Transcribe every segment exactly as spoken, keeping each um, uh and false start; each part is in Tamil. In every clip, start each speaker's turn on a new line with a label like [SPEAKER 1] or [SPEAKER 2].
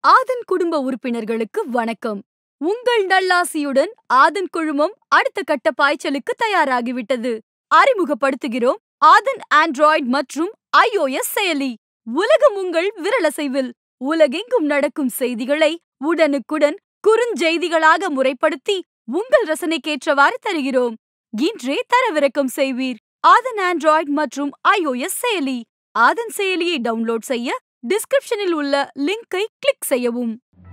[SPEAKER 1] ஆதன் குடும்ப உறுப்பினர்களுக்கு வணக்கம். உங்கள் நல்லாசியுடன் ஆதன் குழுமம் அடுத்த கட்ட பாய்ச்சலுக்கு தயாராகிவிட்டது. அறிமுகப்படுத்துகிறோம் ஆதன் ஆண்ட்ராய்டு மற்றும் ஐஓஎஸ் செயலி. உலகம் உங்கள் விரலசைவில். உலகெங்கும் நடக்கும் செய்திகளை உடனுக்குடன் குறுஞ்செய்திகளாக முறைப்படுத்தி உங்கள் ரசனைக்கேற்றவாறு தருகிறோம். இன்றே தரவிறக்கம் செய்வீர். ஆதன் ஆண்ட்ராய்டு மற்றும் ஐஓஎஸ் செயலி. ஆதன் செயலியை டவுன்லோட் செய்ய டிஸ்கிரிப்ஷனில் உள்ள லிங்கை கிளிக் செய்யவும்.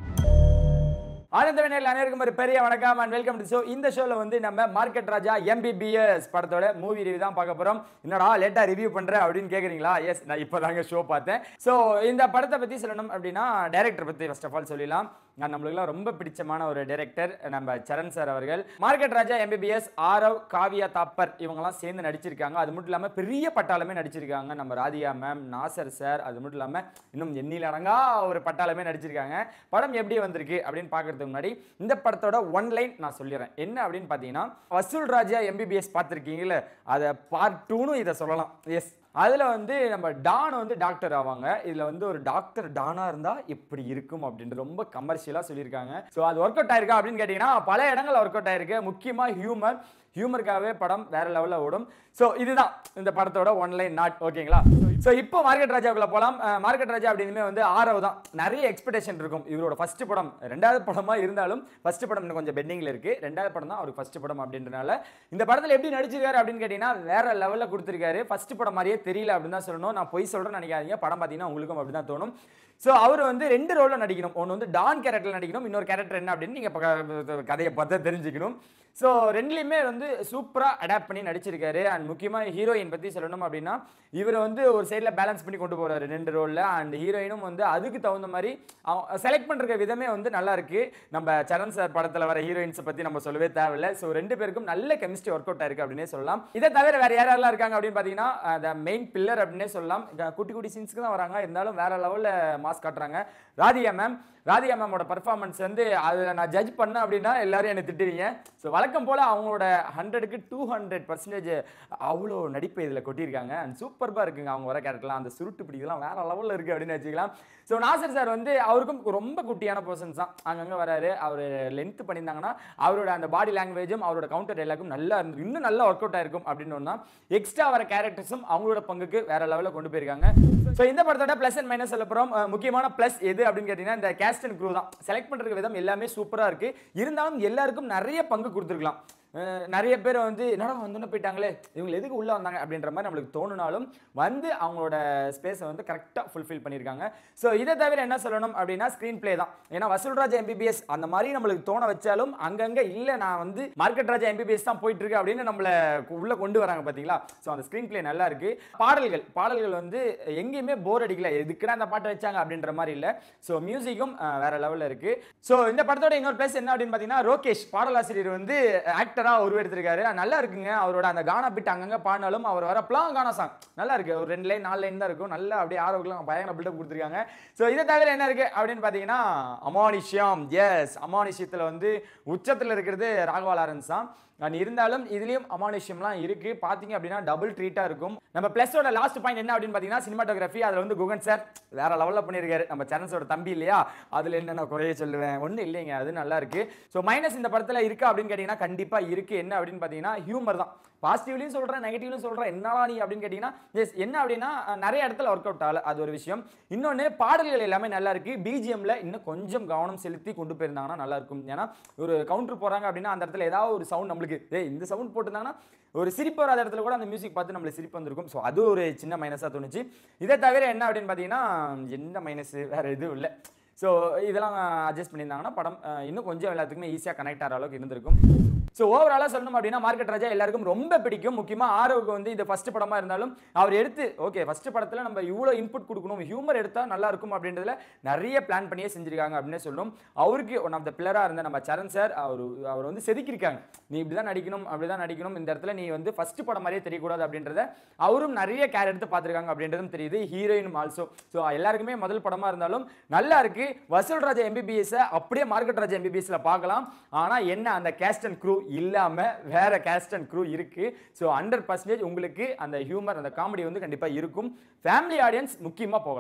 [SPEAKER 2] ஆனந்தவனில் அனைவருக்கும் ஒரு பெரிய வணக்கம் அண்ட் வெல்கம் டு ஷோ. இந்த ஷோல வந்து நம்ம மார்க்கெட் ராஜா எம்பிபிஎஸ் படத்தோட மூவி ரிவ்யூ தான் பார்க்க போறோம். என்னடா லேட்டா ரிவ்யூ பண்ற அப்படின்னு கேக்குறீங்களா? எஸ், நான் இப்போதாங்க ஷோ பார்த்தேன். ஸோ இந்த படத்தை பத்தி சொல்லணும் அப்படின்னா டைரக்டர் பத்தி ஃபர்ஸ்ட் ஆஃப் ஆல் சொல்லிடலாம். நம்மளுக்குலாம் ரொம்ப பிடிச்சமான ஒரு டைரக்டர் நம்ம சரண் சார் அவர்கள். மார்க்கெட் ராஜா எம்பிபிஎஸ், ஆரவ், காவியா தாப்பர் இவங்கெல்லாம் சேர்ந்து நடிச்சிருக்காங்க. அது மட்டும் இல்லாமல் பெரிய பட்டாளமே நடிச்சிருக்காங்க. நம்ம ராதிகா மேம், நாசர் சார், அது மட்டும் இல்லாமல் இன்னும் எண்ணில் அடங்கா ஒரு பட்டாளமே நடிச்சிருக்காங்க. படம் எப்படி வந்திருக்கு அப்படின்னு பார்க்கறதுக்கு முன்னாடி இந்த படத்தோட ஒன் லைன் நான் சொல்லிடுறேன். என்ன அப்படின்னு பார்த்தீங்கன்னா, வசூல் ராஜா எம்பிபிஎஸ் பார்த்துருக்கீங்களே, அதை பார்ட் டூன்னு இதை சொல்லலாம். எஸ், அதில் வந்து நம்ம டான் வந்து டாக்டர் ஆவாங்க. இதில் வந்து ஒரு டாக்டர் டானா இருந்தால் எப்படி இருக்கும் அப்படின்ட்டு ரொம்ப கமர்ஷியலாக சொல்லியிருக்காங்க. ஸோ அது ஒர்க் அவுட் ஆயிருக்கா அப்படின்னு கேட்டிங்கன்னா பல இடங்கள் ஒர்க் அவுட் ஆயிருக்கு. முக்கியமாக ஹியூமர் ஹியூமருக்காகவே படம் வேற லெவலில் ஓடும். ஸோ இதுதான் இந்த படத்தோட ஒன் லைன் நாட். ஓகேங்களா? ஸோ இப்போ மார்க்கெட் ராஜாவுக்குள்ள போகலாம். மார்க்கெட் ராஜா அப்படின்னுமே வந்து ஆரவ் தான். நிறைய எக்ஸ்பெக்டேஷன் இருக்கும். இவரோட ஃபர்ஸ்ட் படம் ரெண்டாவது படமா இருந்தாலும் ஃபர்ஸ்ட் படம் இன்னும் கொஞ்சம் பெண்டிங்ல இருக்கு. ரெண்டாவது படம் தான் அவருக்கு ஃபர்ஸ்ட் படம் அப்படின்றனால இந்த படத்தில் எப்படி நடிச்சிருக்காரு அப்படின்னு கேட்டீங்கன்னா வேற லெவலில் கொடுத்துருக்காரு. ஃபர்ஸ்ட் படம் மாதிரியே தெரியல அப்படின்னு தான் சொல்லணும். நான் பொய் சொல்றேன்னு நினைக்காதீங்க. படம் பார்த்தீங்கன்னா உங்களுக்கும் அப்படி தான் தோணும். ஸோ அவர் வந்து ரெண்டு ரோலில் நடிக்கணும். ஒன்று வந்து டான் கேரக்டர் நடிக்கணும், இன்னொரு கேரக்டர் என்ன அப்படின்னு நீங்கள் கதையை பார்த்து தெரிஞ்சுக்கணும். ஸோ ரெண்டுலையுமே வந்து சூப்பராக அடாப்ட் பண்ணி நடிச்சிருக்காரு. அண்ட் முக்கியமாக ஹீரோயின் பற்றி சொல்லணும் அப்படின்னா இவர் வந்து ஒரு சைடில் பேலன்ஸ் பண்ணி கொண்டு போகிறாரு ரெண்டு ரோலில். அண்ட் ஹீரோயினும் வந்து அதுக்கு தகுந்த மாதிரி செலக்ட் பண்ணுற விதமே வந்து நல்லா இருக்கு. நம்ம சரண் சார் படத்தில் வர ஹீரோயின்ஸை பற்றி நம்ம சொல்லவே தேவையில்லை. ஸோ ரெண்டு பேருக்கும் நல்ல கெமிஸ்ட்ரி ஒர்க் அவுட் ஆயிருக்கு அப்படின்னே சொல்லலாம். இதை தவிர வேற யாரெல்லாம் இருக்காங்க அப்படின்னு பார்த்தீங்கன்னா த மெயின் பில்லர் அப்படின்னே சொல்லலாம். குட்டி குட்டி சீன்ஸ்க்கு தான் வராங்க, இருந்தாலும் வேற லெவலில் மாஸ் காட்டுறாங்க. ராதிகா மேம் ராதிகா மேமோட பர்ஃபார்மன்ஸ் வந்து அதில் நான் ஜட்ஜ் பண்ணேன் அப்படின்னா எல்லாரும் என்னை திட்டுவீங்க. ஸோ வழக்கம் போல் அவங்களோட ஹண்ட்ரடுக்கு டூ ஹண்ட்ரட் பர்சன்டேஜ் அவ்வளோ நடிப்பை இதில் கொட்டியிருக்காங்க. அண்ட் சூப்பராக இருக்குங்க அவங்க வர கேரக்டர்லாம். அந்த சுருட்டு பிடிக்கலாம் வேற லெவலில் இருக்குது அப்படின்னு வச்சுக்கலாம். ஸோ நாசர் சார் வந்து அவருக்கும் ரொம்ப குட்டியான பர்சன்ஸ் தான். அங்கங்கே வராரு. அவர் லென்த் பண்ணியிருந்தாங்கன்னா அவரோட அந்த பாடி லாங்குவேஜும் அவரோட கவுண்டர் டைலாக்கும் நல்லா இருந்து இன்னும் நல்லா ஒர்க் அவுட் ஆயிருக்கும் அப்படின்னு ஒன்றா எக்ஸ்ட்ரா வர கேரக்டர்ஸும் அவங்களோட பங்குக்கு வேற லெவலில் கொண்டு போயிருக்காங்க. ஸோ இந்த படத்தோட பிளஸ் அண்ட் மைனஸ் சொல்ல போகிறோம். முக்கியமான பிளஸ் எது அப்படின்னு கேட்டிங்கன்னா இந்த கேஸ்ட் அண்ட் க்ரூ தான். செலக்ட் பண்ணுற விதம் எல்லாமே சூப்பராக இருக்குது. இருந்தாலும் எல்லாருக்கும் நிறைய பங்கு கொடுத்துருக்கலாம். நிறைய பேர் வந்து என்னடா வந்தோன்னு போயிட்டாங்களே, இவங்க எதுக்கு உள்ளே வந்தாங்க அப்படின்ற மாதிரி நம்மளுக்கு தோணுனாலும் வந்து அவங்களோட ஸ்பேஸை வந்து கரெக்டாக ஃபுல்ஃபில் பண்ணியிருக்காங்க. ஸோ இதை தவிர என்ன சொல்லணும் அப்படின்னா ஸ்க்ரீன் பிளே தான். ஏன்னா வசூல் ராஜா எம்பிபிஎஸ் அந்த மாதிரி நம்மளுக்கு தோண வச்சாலும் அங்கங்கே இல்லை நான் வந்து மார்க்கெட் ராஜா எம்பிபிஎஸ் தான் போயிட்டு இருக்கு அப்படின்னு நம்மளை உள்ளே கொண்டு வராங்க பார்த்தீங்களா. ஸோ அந்த ஸ்க்ரீன் பிளே நல்லா இருக்கு. பாடல்கள் பாடல்கள் வந்து எங்கேயுமே போர் அடிக்கல, எதுக்குன்னா அந்த பாட்டை வச்சாங்க அப்படின்ற மாதிரி இல்லை. ஸோ மியூசிக்கும் வேற லெவலில் இருக்கு. ஸோ இந்த படத்தோட இன்னொரு பிளஸ் என்ன அப்படின்னு பார்த்தீங்கன்னா ரோகேஷ் பாடலாசிரியர் வந்து ஆக்டர் உருவெடுத்திருக்காரு. நல்லா இருக்குங்க. அவரோட அந்த கானா பிட் அங்கங்க பாடினாலும் அவர் வர பிளாங் கானா சாங் நல்லா இருக்கு. ஒரு ரெண்டு லைன் நாலு லைன் தான் இருக்கும். நல்லா அப்படியே ஆரோக்கியம் பயங்கர பில்டப் கொடுத்துருக்காங்க. ஸோ இதை தவிர என்ன இருக்கு அப்படின்னு பார்த்தீங்கன்னா அமானுஷ்யம். எஸ், அமானுஷ்யத்தில் வந்து உச்சத்தில் இருக்கிறது ராகவா லாரன்ஸ் தான். இருந்தாலும் இதுலயும் அமானுஷ்யம்லாம் இருக்கு. பாத்தீங்க அப்படின்னா டபுள் ட்ரீட்டா இருக்கும். நம்ம பிளஸோட லாஸ்ட் பாயிண்ட் என்ன அப்படின்னு பாத்தீங்கன்னா சினிமாட்டோகிராஃபி. அதுல வந்து குகன் சார் வேற லெவல்ல பண்ணிருக்காரு. நம்ம சரண்ஸோட தம்பி இல்லையா, அதுல என்ன நான் குறைய சொல்லுவேன், ஒன்றும் இல்லைங்க, அது நல்லா இருக்கு. ஸோ மைனஸ் இந்த படத்துல இருக்கா அப்படின்னு கேட்டீங்கன்னா கண்டிப்பா இருக்கு. என்ன அப்படின்னு பாத்தீங்கன்னா ஹியூமர் தான். பாசிட்டிவ்லையும் சொல்றேன், நெகட்டிவ்லையும் சொல்றேன். என்னடா நீ அப்படின்னு கேட்டீங்கன்னா எஸ் என்ன அப்படின்னா நிறைய இடத்துல ஒர்க் அவுட் ஆகல, அது ஒரு விஷயம். இன்னொன்று பாடல்கள் எல்லாமே நல்லா இருக்கு. பிஜிஎம்ல இன்னும் கொஞ்சம் கவனம் செலுத்தி கொண்டு போயிருந்தாங்கன்னா நல்லா இருக்கும். ஏன்னா ஒரு கவுண்டர் போறாங்க அப்படின்னா அந்த இடத்துல ஏதாவது ஒரு சவுண்ட் நம்மளுக்கு ஏய் இந்த சவுண்ட் போட்டுருந்தாங்கன்னா ஒரு சிரிப்பு வராத இடத்துல கூட அந்த மியூசிக் பார்த்து நம்மளுக்கு சிரிப்பு வந்திருக்கும். ஸோ அது ஒரு சின்ன மைனஸாக தோணுச்சு. இதை தவிர என்ன அப்படின்னு பார்த்தீங்கன்னா எந்த மைனஸ் வேற எதுவும் இல்லை. ஸோ இதெல்லாம் அட்ஜஸ்ட் பண்ணியிருந்தாங்கன்னா படம் இன்னும் கொஞ்சம் எல்லாத்துக்குமே ஈஸியாக கனெக்ட் ஆகிற அளவுக்கு இருந்திருக்கும். ஸோ ஓவராலாக சொல்லணும் அப்படின்னா மார்க்கெட் ராஜா எல்லாருக்கும் ரொம்ப பிடிக்கும். முக்கியமாக ஆரோவுக்கு வந்து இந்த ஃபர்ஸ்ட் படமாக இருந்தாலும் அவர் எடுத்து ஓகே ஃபர்ஸ்ட் படத்தில் நம்ம இவ்வளோ இன்புட் கொடுக்கணும், ஹியூமர் எடுத்தால் நல்லா இருக்கும் அப்படின்றதுல நிறைய பிளான் பண்ணியே செஞ்சிருக்காங்க அப்படின்னே சொல்லணும். அவருக்கு ஒன் ஆஃப் த பில்லராக இருந்த நம்ம சரண் சார் அவர் அவர் வந்து செதுக்கியிருக்காங்க. நீ இப்படி தான் நடிக்கணும், அப்படி தான் நடிக்கணும், இந்த இடத்துல நீ வந்து ஃபர்ஸ்ட் படம் மாதிரியே தெரியக்கூடாது அப்படின்றத அவரும் நிறைய கேர் எடுத்து பார்த்துருக்காங்க அப்படின்றதும் தெரியுது. ஹீரோயினும் ஆல்சோ. ஸோ எல்லாருக்குமே முதல் படமாக இருந்தாலும் நல்லா இருக்கு. வசூல் ராஜா எம்பிபிஎஸ் அப்படியே மார்க்கெட் ராஜா எம்பிபிஎஸ்ல பார்க்கலாம். ஆனால் என்ன அந்த கேஸ்ட் அண்ட் க்ரூ இல்லாம வேற கேஸ்ட் அண்ட் க்ரூ இருக்கு. ஸோ ஹண்ட்ரட் பர்சன்டேஜ் உங்களுக்கு அந்த ஹியூமர் அந்த காமெடி வந்து கண்டிப்பாக இருக்கும். ஃபேமிலி ஆடியன்ஸ் முக்கியமாக போகலாம்.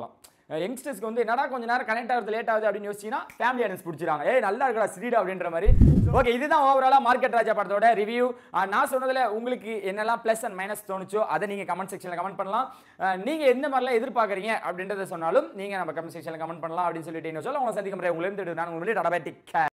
[SPEAKER 2] யங்ஸ்டர்ஸ்க்கு வந்து என்னடா கொஞ்ச நேரம் கனெக்ட் ஆகுது லேட் ஆகுது அப்படின்னு யோசிச்சீங்கன்னா ஃபேமிலி ஆடியன்ஸ் பிடிச்சிருக்காங்க. ஏய் நல்லா இருக்கடா ஸ்ரீடா அப்படின்ற மாதிரி. ஓகே, இதுதான் ஓவராலா மார்க்கெட் ராஜா படத்தோட ரிவ்யூ. நான் சொன்னதுல உங்களுக்கு என்னெல்லாம் பிளஸ் அண்ட் மைனஸ் தோணுச்சோ அதை நீங்க கமெண்ட் செக்ஷன்ல கமெண்ட் பண்ணலாம். நீங்க எந்த மாதிரிலாம் எதிர்பார்க்கறீங்க அப்படின்றத சொன்னாலும் நீங்க நம்ம கமெண்ட் செக்ஷன்ல கமெண்ட் பண்ணலாம் அப்படின்னு சொல்லிட்டு என்ன சொல்ல உங்களை சந்திக்க முடியாது. உங்களை இருந்து நான் உங்களை